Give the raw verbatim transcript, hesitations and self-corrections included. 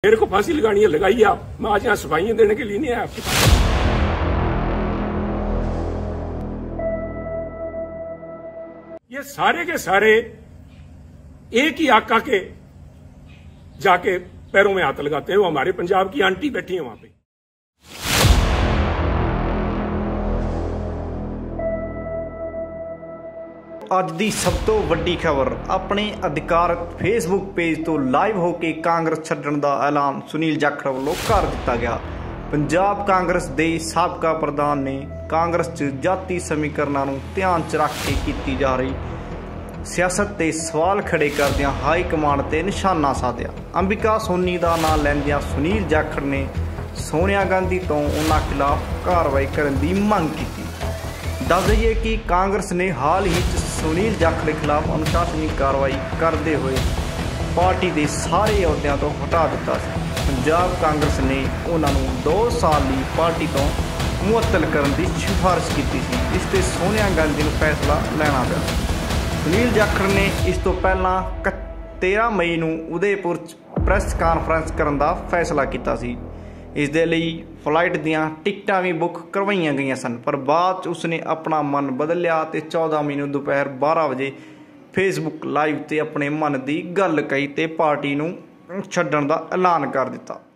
मेरे को फांसी लगानी है, लगाइए आप। मैं आज यहाँ सफाइयां देने के लिए नहीं आया आपके पास। ये सारे के सारे एक ही आका के जाके पैरों में हाथ लगाते हैं। वो हमारे पंजाब की आंटी बैठी है वहां पे। ਅੱਜ ਦੀ ਸਭ ਤੋਂ ਵੱਡੀ ਖਬਰ ਆਪਣੇ ਅਧਿਕਾਰਤ ਫੇਸਬੁੱਕ ਪੇਜ ਤੋਂ ਲਾਈਵ ਹੋ ਕੇ ਕਾਂਗਰਸ ਛੱਡਣ ਦਾ ਐਲਾਨ ਸੁਨੀਲ ਜਾਖੜ ਵੱਲੋਂ ਕਰ ਦਿੱਤਾ ਗਿਆ। ਪੰਜਾਬ ਕਾਂਗਰਸ ਦੇ ਸਾਬਕਾ ਪ੍ਰਧਾਨ ਨੇ ਕਾਂਗਰਸ 'ਚ ਜਾਤੀ ਸਮੀਕਰਨਾਂ ਨੂੰ ਧਿਆਨ 'ਚ ਰੱਖ ਕੇ ਕੀਤੀ ਜਾ ਰਹੀ ਸਿਆਸਤ ਤੇ ਸਵਾਲ ਖੜੇ ਕਰਦਿਆਂ ਹਾਈ ਕਮਾਂਡ ਤੇ ਨਿਸ਼ਾਨਾ ਸਾਧਿਆ। ਅੰਬਿਕਾ ਸੋਨੀ ਦਾ ਨਾਂ ਲੈਂਦਿਆਂ ਸੁਨੀਲ ਜਾਖੜ ਨੇ ਸੋਨੀਆ ਗਾਂਧੀ ਤੋਂ ਉਹਨਾਂ ਖਿਲਾਫ ਕਾਰਵਾਈ ਕਰਨ ਦੀ ਮੰਗ ਕੀਤੀ। दस दईए कि कांग्रेस ने हाल ही सुनील जाखड़ के खिलाफ अनुशासनिक कार्रवाई करते हुए पार्टी के सारे अहुदियां तो हटा दिता। पंजाब कांग्रेस ने उन्होंने दो साल की पार्टी तो मुअत्तल करने की सिफारिश की थी। इस पर सोनिया गांधी को फैसला लेना पिया। सुनील जाखड़ ने इस तो पहला तेरह मई को उदयपुर प्रैस कानफ्रेंस करने का फैसला किया। इस दे लई फ्लाइट दियां टिकटां भी बुक करवाईयां गईयां सन, पर बाद च उसने अपना मन बदल लिया ते चौदह मई नूं दोपहर बारह बजे फेसबुक लाइव ते अपने मन की गल कही ते पार्टी नूं छड्डण दा ऐलान कर दिता।